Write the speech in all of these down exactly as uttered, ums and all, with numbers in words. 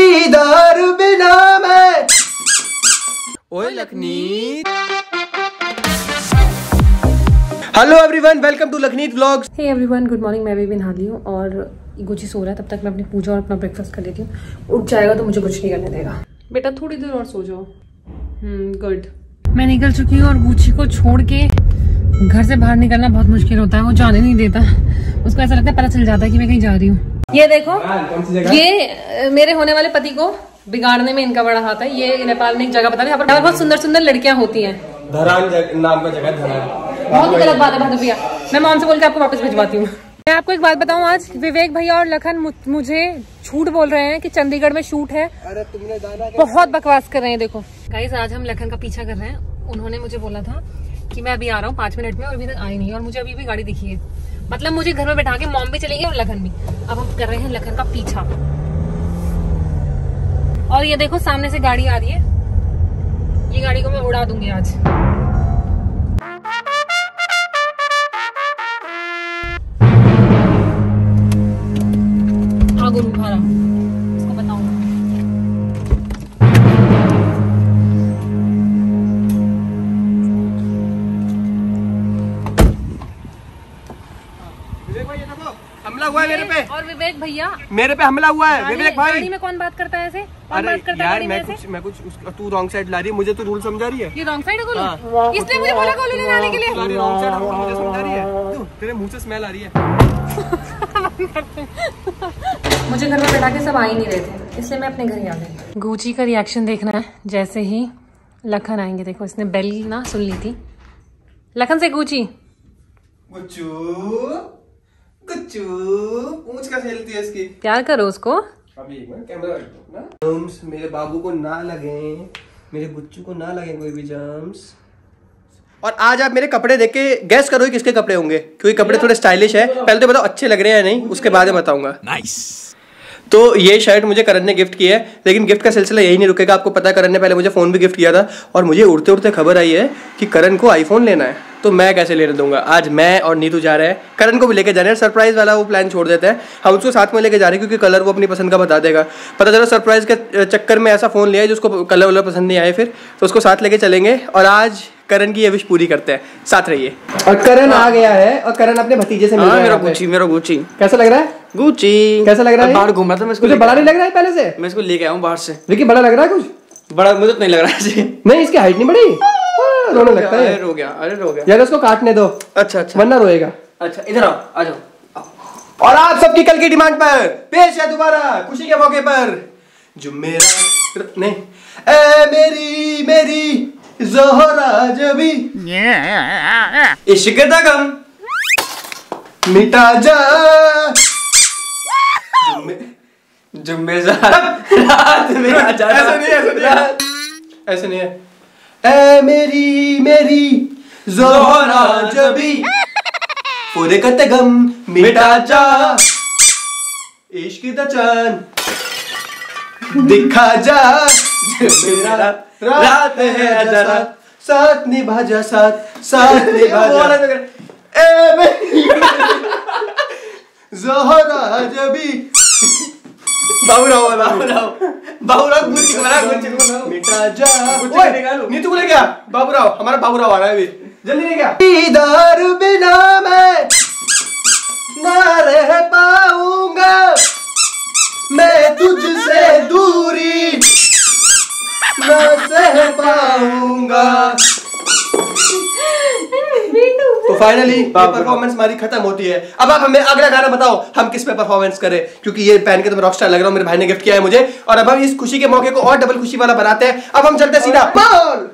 दीदार बिना मैं। ओए Lakhneet. Hello everyone, welcome to Lakhneet vlogs. Hey everyone, good morning. मैं भी नहा ली हूँ और गुची सो रहा है। तब तक मैं अपनी पूजा और अपना ब्रेकफास्ट कर लेती हूँ। उठ जाएगा तो मुझे कुछ नहीं करने देगा। बेटा थोड़ी देर और सो जाओ। Hmm good. मैं निकल चुकी हूँ और गुची को छोड़ के घर से बाहर निकलना बहुत मुश्किल होता है। वो जाने नहीं देता। उसको ऐसा लगता है पता चल जाता है कि मैं कहीं जा रही हूँ। ये देखो, ये मेरे होने वाले पति को बिगाड़ने में इनका बड़ा हाथ है। ये नेपाल में एक जगह बता रहे, यहाँ पर बहुत सुंदर सुंदर लड़कियां होती हैं। धरान नाम का जगह धरान। बहुत ही गलत बात है भाभी भैया। मैं मॉम से बोल के आपको वापस भिजवाती हूँ। मैं आपको एक बात बताऊं, आज विवेक भैया और लखन मुझे झूठ बोल रहे हैं कि चंडीगढ़ में शूट है। अरे तुमने बहुत बकवास कर रहे हैं। देखो गाइस, आज हम लखन का पीछा कर रहे हैं। उन्होंने मुझे बोला था कि मैं अभी आ रहा हूँ पांच मिनट में, और अभी तक आई नहीं। और मुझे अभी भी गाड़ी दिखी है। मतलब मुझे घर में बैठा के मॉम भी चलेगी और लखन भी। अब हम कर रहे हैं लखन का पीछा। और ये देखो सामने से गाड़ी आ रही है। ये गाड़ी को मैं उड़ा दूंगी आज। आगुन उठा रहा, इसको बताऊंगा। विवेक भाई, ये देखो हमला हुआ है मेरे पे। और विवेक भैया मेरे पे हमला हुआ है। विवेक भाई, गाड़ी में कौन बात करता है ऐसे? कौन अरे बात करता यार, है मैं कुछ मैं कुछ उस, तू रॉन्ग साइड ला रही है। मुझे तो रूल समझा रही है। ये रॉन्ग साइड है गोलू? हाँ। इसने मुझे बोला गोलू ने लाने के लिए। रॉन्ग साइड हमको मुझे समझा रही है। क्यों? तेरे मुंह से स्मेल आ रही है। मुझे घर में बैठा के सब आ ही नहीं रहे थे, इसलिए मैं अपने घर ही आ गई। गुची का रिएक्शन देखना है जैसे ही लखन आएंगे। देखो इसने बेल ना सुन ली थी। लखन से गुची। गुच्चू गुच्चू पूंछ का खेलती है इसकी। प्यार करो उसको। अभी एक मिनट कैमरा रख दो ना। जर्म्स मेरे बाबू को ना लगे, मेरे गुच्चू को ना लगे कोई भी जर्म्स। और आज आप मेरे कपड़े देख के गैस करो किसके कपड़े होंगे, क्योंकि कपड़े थोड़े स्टाइलिश है। पहले तो बताओ अच्छे लग रहे हैं नहीं, उसके बाद में बताऊंगा। नाइस। तो ये शर्ट मुझे करण ने गिफ्ट की है, लेकिन गिफ्ट का सिलसिला यही नहीं रुकेगा। आपको पता है करण ने पहले मुझे फोन भी गिफ्ट किया था, और मुझे उड़ते उड़ते खबर आई है कि करण को आईफोन लेना है। तो मैं कैसे लेने दूंगा। आज मैं और नीतू जा रहे हैं, करण को भी लेके जा रहे हैं। सरप्राइज वाला वो प्लान छोड़ देते हैं, हम उसको साथ में लेके जा रहे हैं, क्योंकि कलर वो अपनी पसंद का बता देगा। पता चला सरप्राइज के चक्कर में ऐसा फोन लिया है जिसको कलर वलर पसंद नहीं आए, फिर तो उसको साथ लेके चलेंगे। और आज करण की ये विश पूरी करते हैं, साथ रहिए। और करण आ गया है, और करण अपने भतीजे से मिल रहा है। मेरा गुची, मेरा गुची कैसा लग रहा है? गुची कैसा लग रहा है? बाहर घूमा था मैं, इसको बड़ा नहीं लग रहा है पहले से? मैं इसको लेके आया हूँ बाहर से। लेकिन बड़ा लग रहा है कुछ? बड़ा मुझे तो नहीं लग रहा है। नहीं, इसकी हाइट नहीं बढ़ी, रोने लगता है। अरे रो गया, अरे रो गया यार, उसको काटने दो। अच्छा अच्छा, वरना रोएगा। अच्छा इधर आओ, आ जाओ। और आप सबकी कल की डिमांड पर पेश है दोबारा खुशी के मौके पर जो मेरा नहीं ए मेरी मेरी ज़ोहरा जबी इश्क दा गम मिटा जा जुम्मे रात में आ जा। ऐसे नहीं, ऐसे नहीं है, ऐसे नहीं है। ए मेरी मेरी ज़ोहरा जबी पूरे करते गम मिटा जा इश्क दा चांद दिखा जा मेरा रात है जरा साथ निभा जा, साथ साथ निभा जा। ए मेरी ज़ोहरा जबी बाबूराव बाबूराव बाबूराव गुच्ची बना गुच्ची मिटा जा। ओए नीतू को ले गया बाबूराव, हमारा बाबूराव आ रहा है अभी, जल्दी ले गया। दीदार बिना मैं ना रह पाऊंगा, मैं तुझसे दूरी ना सह पाऊंगा। तो फाइनली परफॉर्मेंस हमारी खत्म होती है। अब आप हमें अगला गाना बताओ हम किस पे परफॉर्मेंस करें, क्योंकि ये पहन के तो मैं रॉकस्टार लग रहा हूँ, मेरे भाई ने गिफ्ट किया है मुझे। और अब हम इस खुशी के मौके को और डबल खुशी वाला बनाते हैं। अब हम चलते सीधा बोल।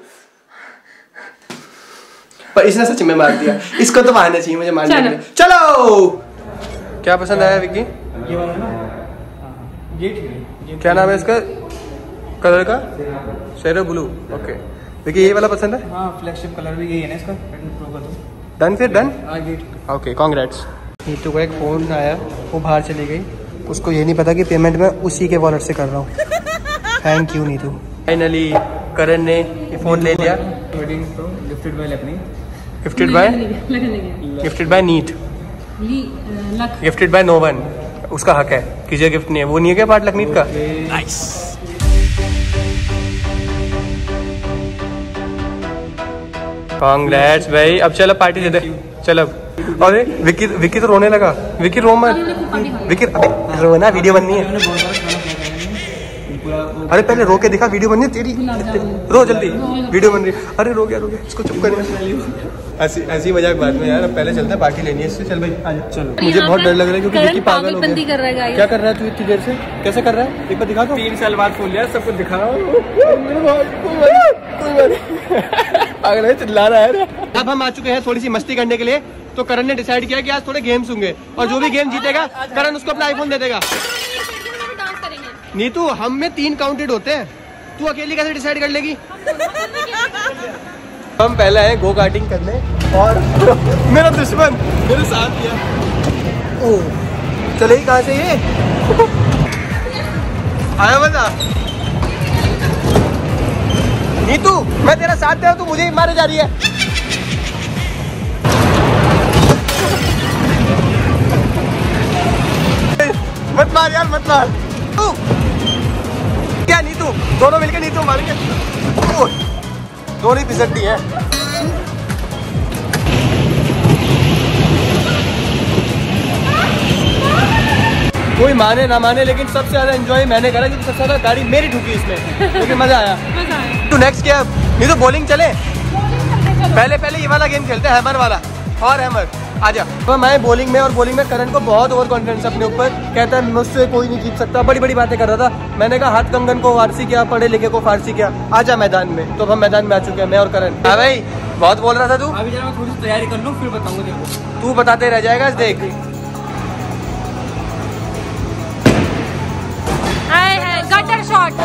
पर इसने सच में मार दिया, इसको तो मारना चाहिए मुझे मारने के लिए। चलो, क्या पसंद आया विक्की? ये वाला ना, ये ठीक है। क्या नाम है इसका कलर का? शेरो ब्लू। ओके, देखिए ये वाला पसंद है। हाँ, फ्लैगशिप कलर भी यही है ना इसका। डन फिर डन। आगे ओके, कांग्रेट्स। नीतू को एक फोन आया, वो बाहर चली गई, उसको ये नहीं पता कि पेमेंट मैं उसी के वॉलेट से कर रहा हूँ। Thank you Neetu. Finally Karan ने ये फोन ले लिया। गिफ्टेड बाय लखनी, गिफ्टेड बाय गिफ्टेड बाय नीट, गिफ्टेड बाय नो वन। उसका हक है, किसी गिफ्ट नहीं है। वो नहीं है क्या पार्ट लखमीत का? नाइस। कांग्रेट्स भाई। अब चलो पार्टी दे दे, चलो। अरे विकी विकी तो रोने लगा। विकी रो मत, विकी अबे रोना, वीडियो बननी है। अरे पहले रो के दिखा, वीडियो बननी है तेरी। रो जल्दी, वीडियो बन रही। अरे रो गया रो गया, इसको चुप करना। ऐसी ऐसी मजाक बाद में यार, पहले चलते हैं पार्टी लेनी है इससे। चल भाई आजा, चलो। मुझे बहुत डर लग रहा है क्योंकि विकी पागल हो गया। कर रहा है। क्या कर रहा है तू इतनी देर से? कैसे कर रहा है? एक बार दिखा दो। तीन साल बाद फोन लिया, सब कुछ दिखाओ। पागल है, चिल्ला रहा है। अब हम आ चुके हैं थोड़ी सी मस्ती करने के लिए। तो करण ने डिसाइड किया कि आज थोड़े गेम्स होंगे और जो भी गेम जीतेगा करण उसको अपना आईफोन दे देगा। नीतू हम में तीन काउंटेड होते हैं, तू अकेली कैसे डिसाइड कर लेगी? हम पहले आए गो कार्टिंग करने और मेरा दुश्मन मेरे साथ दिया। ओह चले ही कहाँ से ये आया मजा। नीतू मैं तेरा साथ दे रहा हूँ, तू मुझे ही मारे जा रही है। मत मार यार, मत मार। क्या नीतू, दोनों मिलके नीतू मारेंगे। दोनों ही पिसटती है। कोई माने ना माने लेकिन सबसे ज्यादा एंजॉय मैंने करा क्योंकि सबसे ज्यादा गाड़ी मेरी ठुकी इसमें, लेकिन मजा आया। तू नेक्स्ट क्या? नीतू बॉलिंग चले। पहले पहले ये वाला गेम खेलते हैं, हैमर वाला। और हैमर आजा। तो मैं बॉलिंग में और बॉलिंग में करण को बहुत ओवर कॉन्फिडेंस अपने ऊपर, कहता है मुझसे कोई नहीं जीत सकता, बड़ी बड़ी बातें कर रहा था। मैंने कहा हाथ कंगन को फारसी किया, पढ़े लिखे को फारसी किया, आजा मैदान में। तो हम मैदान में आ चुके हैं, मैं और करण। हाँ भाई बहुत बोल रहा था तू। अभी जरा मैं थोड़ी सी तैयारी कर लूँ फिर बताऊंगा तेरे को। तू बताते रह जाएगा, देख। Gutter shot.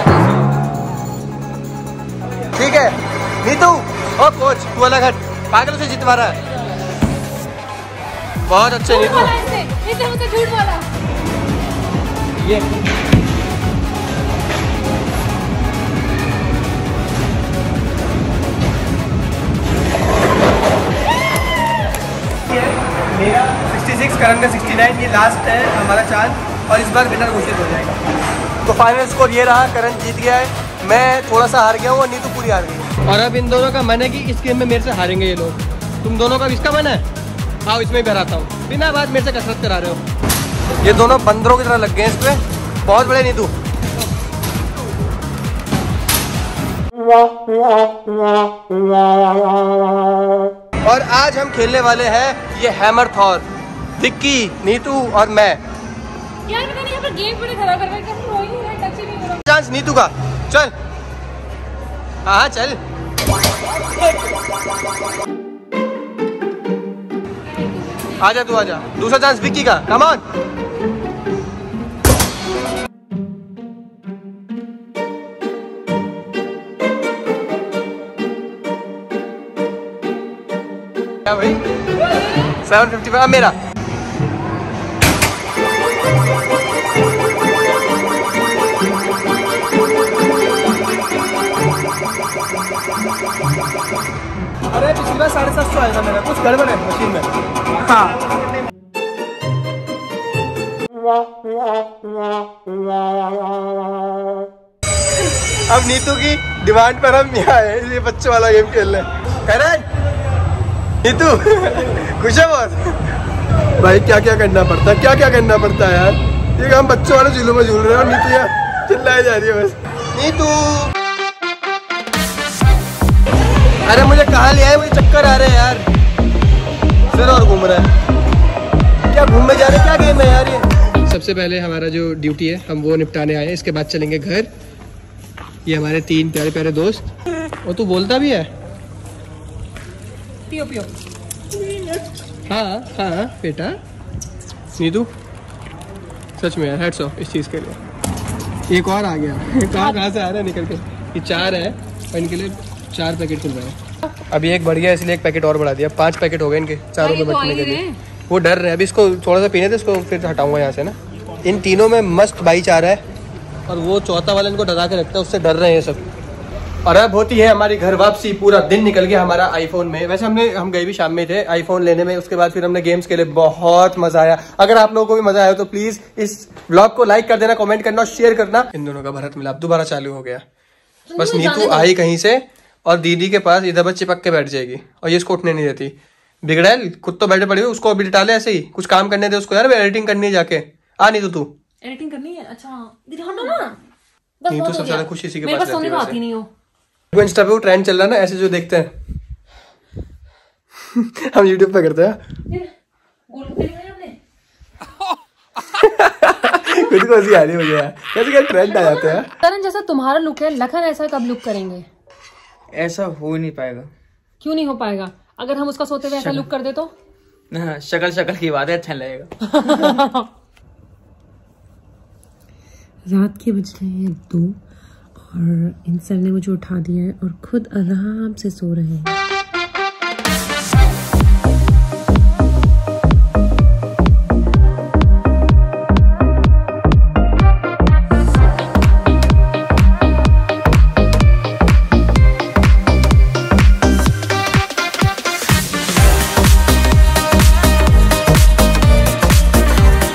ठीक है नीतू। ओ कोच तू अलग हट, पागल से जितवा रहा है। बहुत अच्छे नीतू। इसने मुझसे झूठ बोला। ये मेरा छियासठ, करण का उनहत्तर। ये लास्ट है हमारा चांस और इस बार विनर घोषित हो जाएगा। तो फाइनल स्कोर ये रहा, करण जीत गया है, मैं थोड़ा सा हार गया हूँ और नीतू पूरी हार गई। और अब इन दोनों का मन है कि इस गेम में मेरे से हारेंगे ये लोग। तुम दोनों का इसका मन है? आओ इसमें भी हराता हूँ, बिना बात मेरे से कसरत करा रहे हो। ये दोनों बंदरों की तरह लग गए इस पे, बहुत बड़े नीतू। और आज हम खेलने वाले हैं ये हैमर थॉर, विक्की, नीतू और मैं। यार पता नहीं यहाँ पर गेम बड़े खराब कर रहे हैं, हो ही नहीं रहा, टच ही नहीं हो रहा। चांस नीतू का, चल। हाँ चल। आजा तू आजा। दूसरा चांस विक्की का, कम ऑन। क्या भाई? सेवन फिफ्टी फाइव मेरा। अरे पिछली बार साढ़े सात सौ आया था मेरा, कुछ गड़बड़ है मशीन में। हाँ अब नीतू की डिमांड पर हम यहाँ आए ये बच्चों वाला गेम खेल रहे हैं। नीतू खुश है बहुत भाई। क्या क्या करना पड़ता है, क्या क्या करना पड़ता है यार। ये हम बच्चों वाले झूलों में झूल रहे हैं और नीतू यहाँ चिल्लाई जा रही है बस। नीतू अरे मुझे कहाँ ले आए, मुझे चक्कर आ रहे हैं यार, सिर और घूम रहा है। क्या घूमने जा रहे, क्या गेम है यार ये। सबसे पहले हमारा जो ड्यूटी है हम वो निपटाने आए हैं, इसके बाद चलेंगे घर। ये हमारे तीन प्यारे प्यारे दोस्त। और तू बोलता भी है। पियो पियो। हाँ हाँ बेटा। नीतू सच में यार हेड्स ऑफ इस चीज़ के लिए। एक और आ गया, कहाँ कहाँ से आ रहा है निकल के। ये चार है और इनके लिए चार पैकेट खुल रहे हैं। अभी एक बढ़ गया इसलिए एक पैकेट और बढ़ा दिया, पांच पैकेट हो गए इनके चारों में बचने के लिए। वो डर रहे हैं, अभी इसको थोड़ा सा पीने थे, इसको फिर हटाऊंगा यहाँ से ना। इन तीनों में मस्त भाईचारा है और वो चौथा वाला इनको डरा के रखता है, उससे डर रहे हैं सब। और अब होती है हमारी घर वापसी। पूरा दिन निकल गया हमारा आईफोन में। वैसे हमने हम गए भी शाम में थे आईफोन लेने में, उसके बाद फिर हमने गेम्स खेले, बहुत मजा आया। अगर आप लोगों को भी मजा आया तो प्लीज इस व्लॉग को लाइक कर देना, कमेंट करना और शेयर करना। इन दोनों का भरत मिलाप दोबारा चालू हो गया। बस नीतू आई कहीं से और दीदी के पास इधर बस चिपक के बैठ जाएगी और ये इसको उठने नहीं देती। बिगड़ैल खुद तो बैठे पड़ी हुई, उसको अभी डाले ऐसे ही, कुछ काम करने दे उसको यार, एडिटिंग करनी है जाके। आ नहीं तो तू एडिटिंग करनी है? अच्छा दीदी हटो ना। नहीं तो सबसे ज्यादा खुश इसी के पास रहती है। सोने को आती नहीं हो। वो इंस्टा पे वो ट्रेंड चल रहा है ना, ऐसे जो देखते हैं हम यूट्यूब पे करते हैं। खुद को हंसी आ रही मुझे यार, कैसे क्या ट्रेंड आ जाते हैं। तरन जैसा तुम्हारा लुक है, लखन ऐसा कब लुक करेंगे? ऐसा हो नहीं पाएगा। क्यों नहीं हो पाएगा? अगर हम उसका सोते हुए ऐसा लुक कर दे तो? हाँ, शक्ल शक्ल की बात है, अच्छा लगेगा। रात के बज रहे हैं दो और इन सर ने मुझे उठा दिया है और खुद आराम से सो रहे हैं।